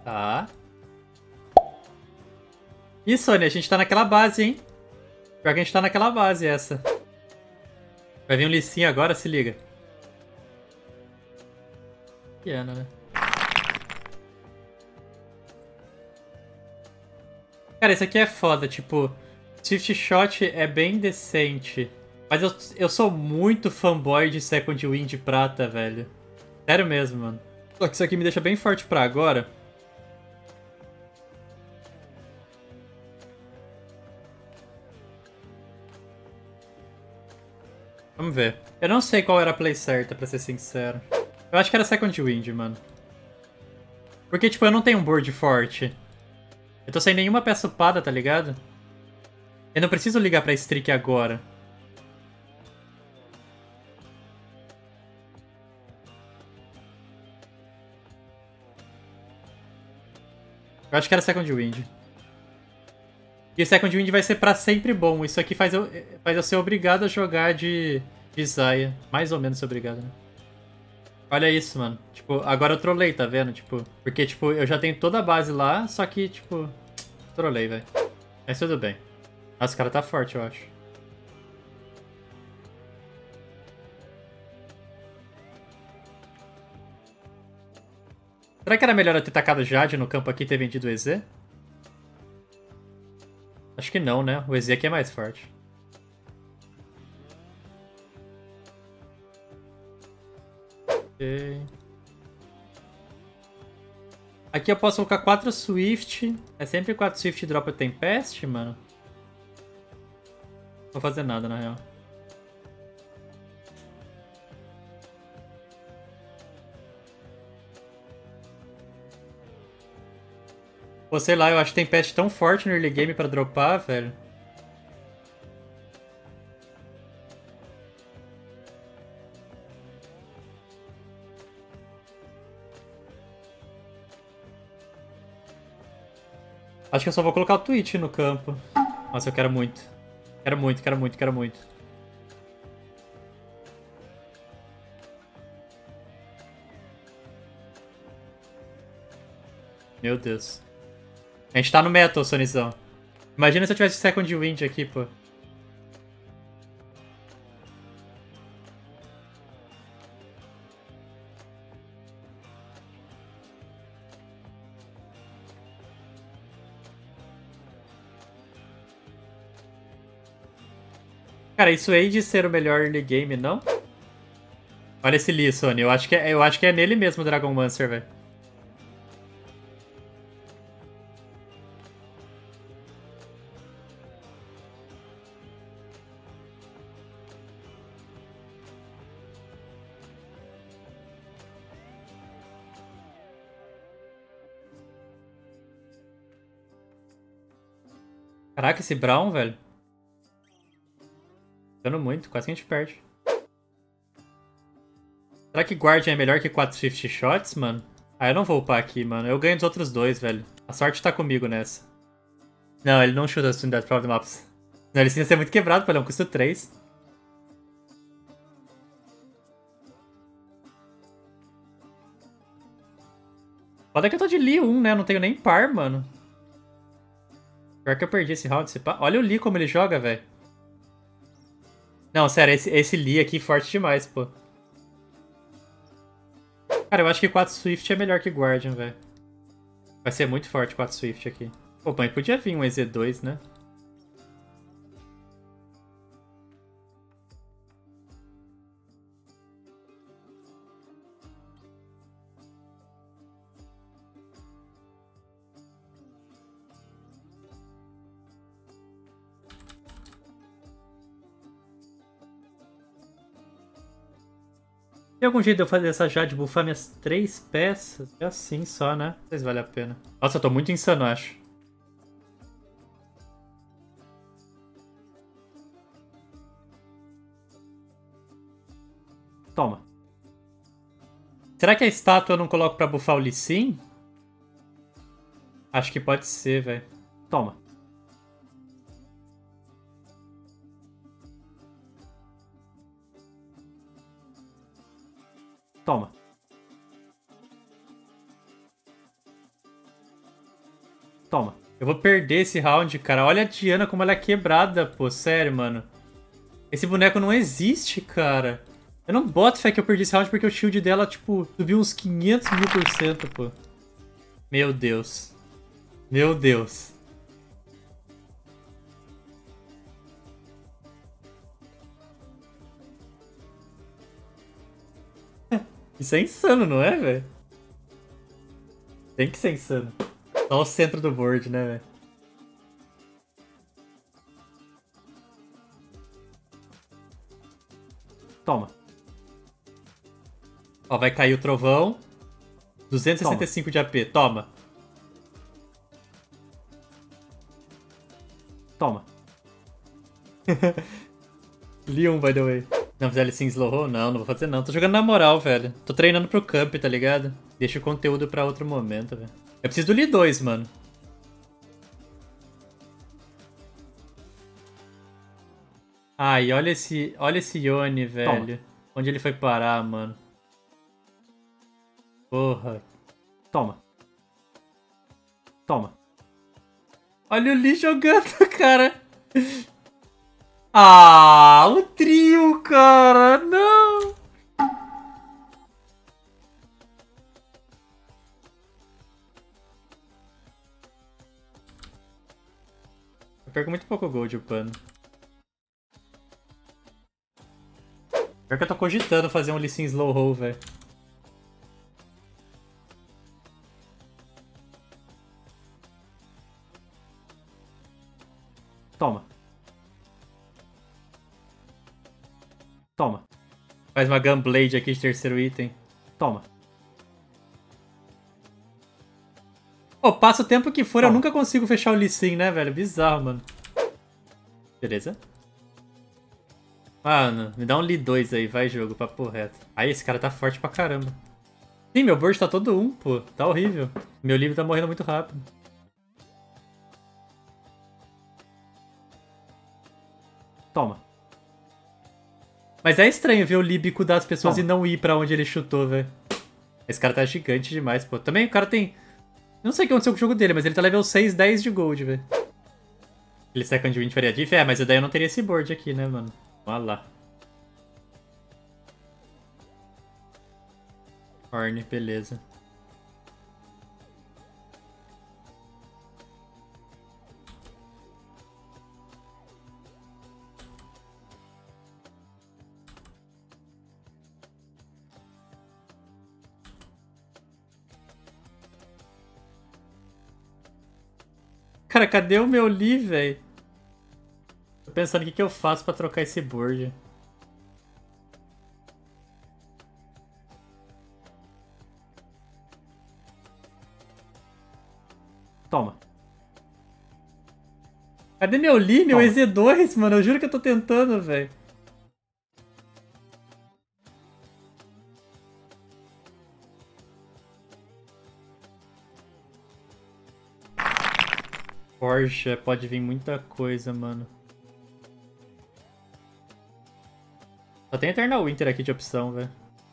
Tá. Ih, Sônia, a gente tá naquela base, hein? Pior que a gente tá naquela base, essa. Vai vir um Lee agora, se liga. Piano, né? Cara, isso aqui é foda, tipo... Swift Shot é bem decente. Mas eu sou muito fanboy de Second Wind prata, velho. Sério mesmo, mano. Só que isso aqui me deixa bem forte pra agora. Vamos ver. Eu não sei qual era a play certa, pra ser sincero. Eu acho que era Second Wind, mano. Porque, tipo, eu não tenho um board forte. Eu tô sem nenhuma peça upada, tá ligado? Eu não preciso ligar pra Streak agora. Eu acho que era Second Wind. E o Second Wind vai ser pra sempre bom. Isso aqui faz eu ser obrigado a jogar de Zaya. Mais ou menos ser obrigado, né? Olha isso, mano. Tipo, agora eu trolei, tá vendo? Tipo, porque, tipo, eu já tenho toda a base lá, só que, tipo, trolei, velho. Mas tudo bem. Nossa, o cara tá forte, eu acho. Será que era melhor eu ter tacado Jade no campo aqui e ter vendido o EZ? Acho que não, né? O EZ aqui é mais forte. Ok. Aqui eu posso colocar 4 Swift. É sempre 4 Swift dropa Tempest, mano. Não vou fazer nada, na real. Pô, sei lá, eu acho Tempest tão forte no early game pra dropar, velho. Acho que eu só vou colocar o Twitch no campo. Nossa, eu quero muito. Quero muito, quero muito, quero muito. Meu Deus. A gente tá no metal, Sonizão. Imagina se eu tivesse Second Wind aqui, pô. Cara, isso aí de ser o melhor early game, não? Olha esse Lee, Sony. Eu acho que é nele mesmo o Dragon Mancer, velho. Caraca, esse Brown, velho. Dando muito, quase que a gente perde. Será que Guardian é melhor que 4 Swift Shots, mano? Ah, eu não vou upar aqui, mano. Eu ganho dos outros dois, velho. A sorte tá comigo nessa. Não, ele não chuta as unidades Problem Maps. Não, ele precisa ser muito quebrado, pô. Ele é um custo 3. Foda que eu tô de Lee 1, né? Eu não tenho nem par, mano. Pior que eu perdi esse round. Olha o Lee como ele joga, velho. Não, sério, esse Lee aqui forte demais, pô. Cara, eu acho que 4 Swift é melhor que Guardian, velho. Vai ser muito forte 4 Swift aqui. Pô, mas podia vir um EZ2, né? Tem algum jeito de eu fazer essa Jade buffar minhas 3 peças? É assim só, né? Não sei se vale a pena. Nossa, eu tô muito insano, acho. Toma. Será que a estátua eu não coloco pra buffar o Lee Sin? Acho que pode ser, velho. Toma. Toma. Toma. Eu vou perder esse round, cara. Olha a Diana como ela é quebrada, pô. Sério, mano. Esse boneco não existe, cara. Eu não boto fé que eu perdi esse round porque o shield dela, tipo, subiu uns 500.000%, pô. Meu Deus. Meu Deus. Isso é insano, não é, velho? Tem que ser insano. Só o centro do board, né, velho? Toma. Ó, vai cair o trovão. 265 de AP. Toma. Toma. Leon, by the way. Não fizer ele sim slow? Não vou fazer não. Tô jogando na moral, velho. Tô treinando pro camp, tá ligado? Deixa o conteúdo pra outro momento, velho. Eu preciso do Li 2, mano. Ai, olha esse Yone, velho. Toma. Onde ele foi parar, mano? Porra. Toma. Toma. Olha o Lee jogando, cara. Ah, o trio, cara. Não. Eu perco muito pouco gold upando. Pior que eu tô cogitando fazer um Lee Sin slow roll, velho. Toma. Toma. Faz uma Gunblade aqui de terceiro item. Toma. Pô, passa o tempo que for, Toma. eu nunca consigo fechar o Lee Sin, né, velho? Bizarro, mano. Beleza. Mano, me dá um Lee 2 aí, vai jogo, papo reto. Aí, esse cara tá forte pra caramba. Sim, meu board tá todo 1, pô. Tá horrível. Meu livro tá morrendo muito rápido. Toma. Mas é estranho ver o líbico das pessoas Toma. e não ir pra onde ele chutou, velho. Esse cara tá gigante demais, pô. Também o cara tem... Não sei o que aconteceu com o jogo dele, mas ele tá level 6, 10 de gold, velho. Ele second wind faria diff? É, mas daí eu não teria esse board aqui, né, mano? Olha lá. Orne, beleza. Cara, cadê o meu Lee, velho? Tô pensando o que eu faço pra trocar esse board. Toma. Cadê meu Lee, meu Toma. EZ2, mano? Eu juro que eu tô tentando, velho. Porsche, pode vir muita coisa, mano. Só tem Eternal Winter aqui de opção, velho.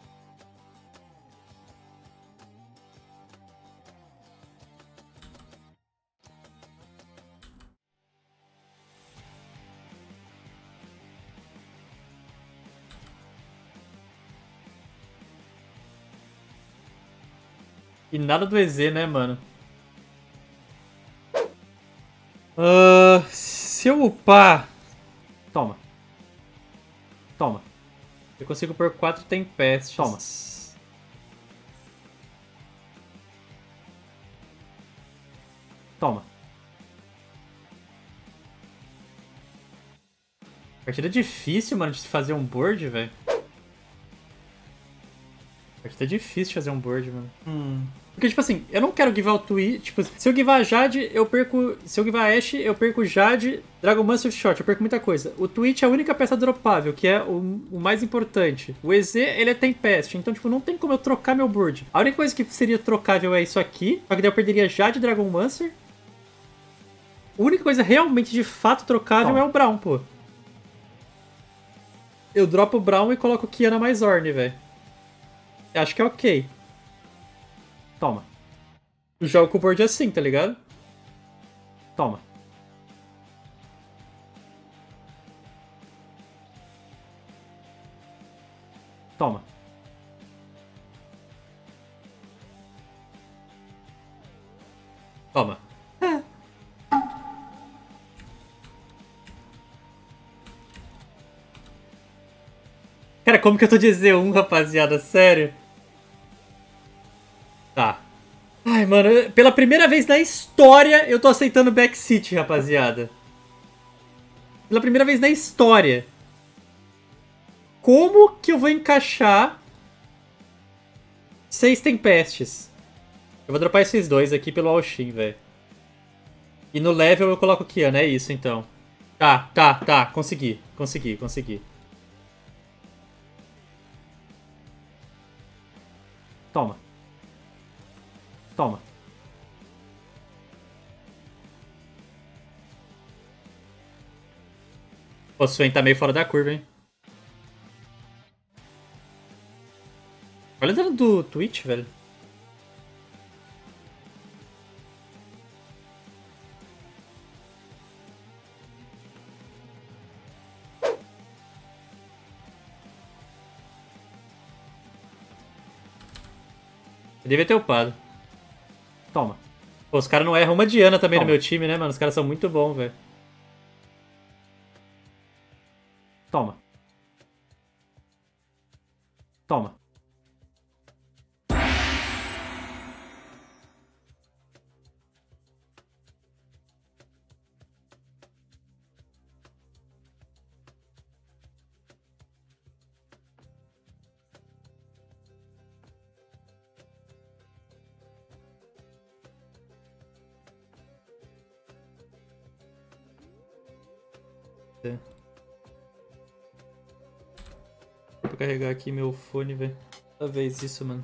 E nada do EZ, né, mano? Se eu upar... Toma. Toma. Eu consigo pôr 4 Tempestes. Toma. Toma. Partida difícil, mano, de se fazer um board, velho. Partida difícil de fazer um board, mano. Porque, tipo assim, eu não quero givar o Twitch. Tipo, se eu givar a Jade, eu perco... Se eu givar a Ashe, eu perco Jade, Dragon Master Shot, eu perco muita coisa. O Twitch é a única peça dropável, que é o mais importante. O EZ, ele é Tempest, então, tipo, não tem como eu trocar meu board. A única coisa que seria trocável é isso aqui, só que daí eu perderia Jade e Dragon Master. A única coisa realmente, de fato, trocável é o Braum, pô. Eu dropo o Braum e coloco Kiana mais Ornn, velho. Acho que é ok. Toma. Eu jogo com o board assim, tá ligado? Toma. Toma. Toma. Cara, como que eu tô de Z1, rapaziada? Sério? Tá. Ai, mano, pela primeira vez na história eu tô aceitando backseat, rapaziada. Pela primeira vez na história. Como que eu vou encaixar 6 tempestes? Eu vou dropar esses dois aqui pelo All-Shin, velho. E no level eu coloco o Kiana, é isso então. Tá. Consegui. Toma. Toma. O Swain tá meio fora da curva, hein? Olha o dano do Twitch, velho. Eu devia ter upado. Toma. Pô, os caras não erram uma Diana também Toma. no meu time, né, mano? Os caras são muito bons, velho. Toma. Toma. Vou carregar aqui meu fone, velho. Toda vez isso, mano.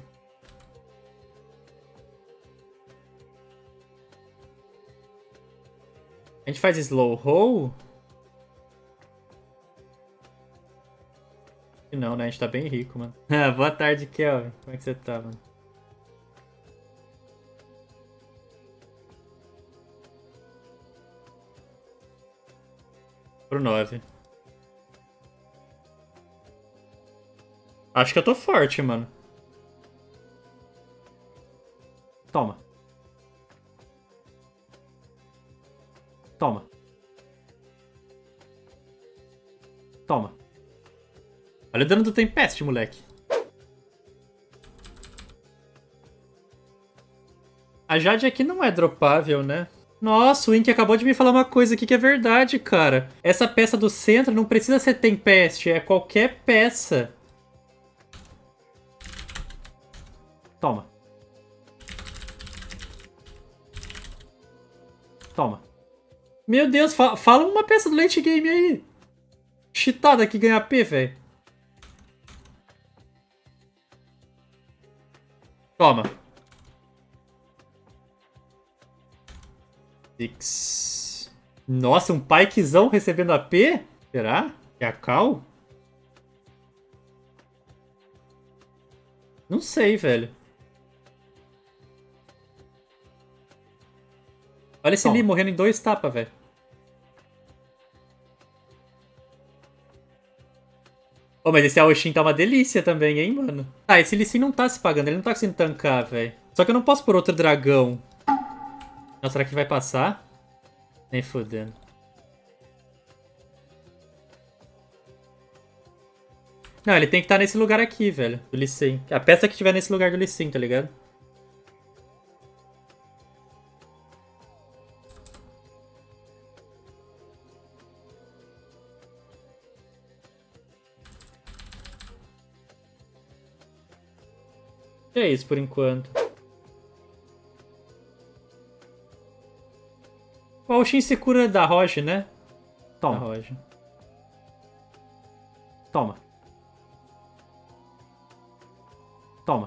A gente faz slow roll? Não, né? A gente tá bem rico, mano. Boa tarde, Kelvin. Como é que você tá, mano? Pro 9. Acho que eu tô forte, mano. Toma. Toma. Toma. Olha o dano do Tempest, moleque. A Jade aqui não é dropável, né? Nossa, o Ink acabou de me falar uma coisa aqui que é verdade, cara. Essa peça do centro não precisa ser Tempest, é qualquer peça. Toma. Toma. Meu Deus, fala uma peça do late game aí. Cheatada que ganha AP, velho. Toma. Six. Nossa, um Pykezão recebendo AP? Será? É a Cal? Não sei, velho. Olha esse Toma. Lee morrendo em 2 tapas, velho. Ô, mas esse Aoshin tá uma delícia também, hein, mano? Ah, esse Lee Sin não tá se pagando, ele não tá conseguindo tancar, velho. Só que eu não posso por outro dragão. Nossa, será que vai passar? Nem fodendo. Não, ele tem que estar nesse lugar aqui, velho, do Lee Sin. A peça que tiver nesse lugar do Lee Sin, tá ligado? E é isso por enquanto. O Aoshin se cura da Roge, né? Toma. Da Roge. Toma. Toma.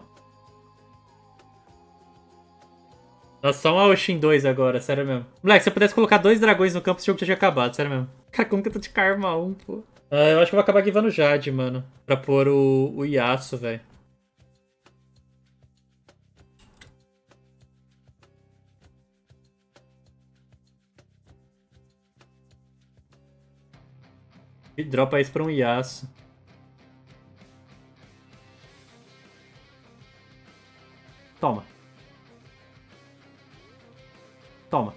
Nossa, só um Aoshin 2 agora, sério mesmo. Moleque, se eu pudesse colocar 2 dragões no campo, esse jogo já tinha acabado, sério mesmo. Cara, como que eu tô de Karma 1, pô? Ah, eu acho que eu vou acabar givando Jade, mano. Pra pôr o Yasuo, velho. E dropa isso pra um Yasuo. Toma. Toma.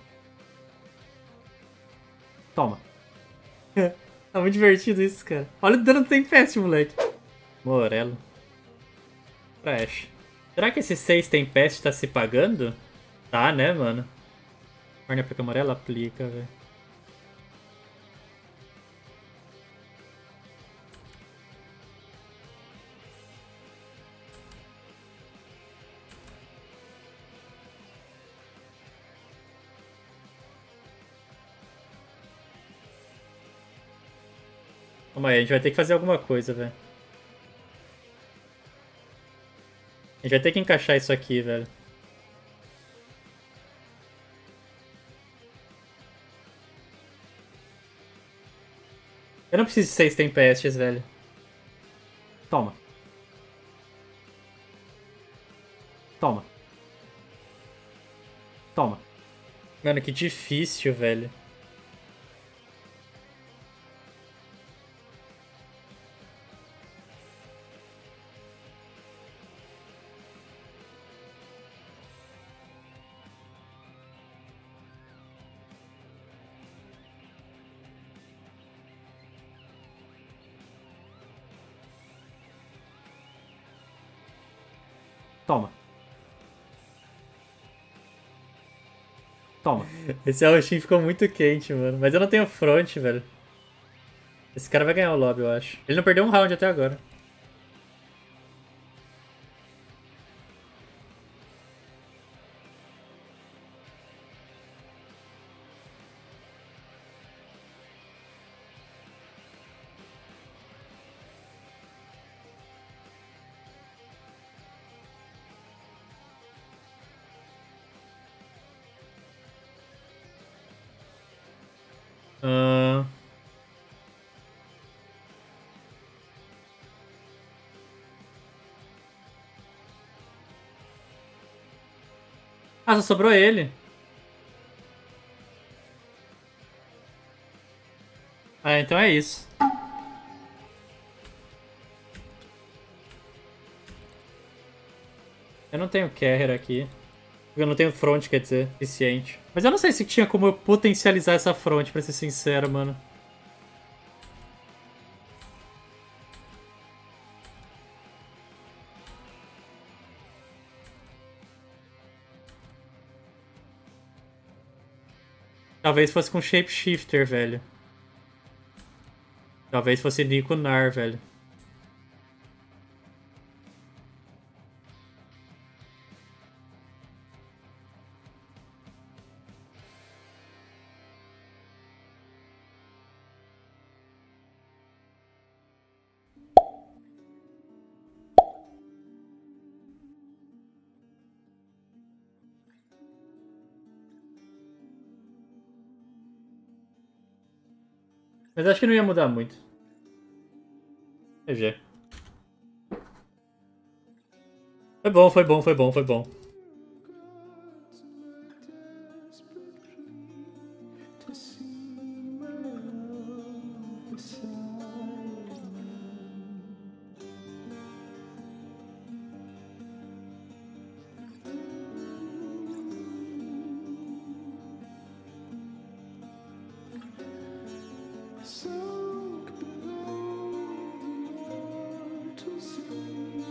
Toma. Tá muito divertido isso, cara. Olha o dano do Tempest, moleque. Morelo. Trash. Será que esse 6 Tempest tá se pagando? Tá, né, mano? Corne aplica amarela? Aplica, velho. Calma aí, a gente vai ter que fazer alguma coisa, velho. A gente vai ter que encaixar isso aqui, velho. Eu não preciso de 6 Tempestes, velho. Toma. Toma. Toma. Mano, que difícil, velho. Toma. Toma. Esse Alshin ficou muito quente, mano. Mas eu não tenho front, velho. Esse cara vai ganhar o lobby, eu acho. Ele não perdeu um round até agora. Ahn. Ah, só sobrou ele. Ah, então é isso. Eu não tenho carrier aqui. Eu não tenho front, quer dizer, eficiente. Mas eu não sei se tinha como eu potencializar essa front, pra ser sincero, mano. Talvez fosse com Shapeshifter, velho. Talvez fosse Nico Nar, velho. Mas acho que não ia mudar muito. GG. Foi bom, foi bom, foi bom, foi bom.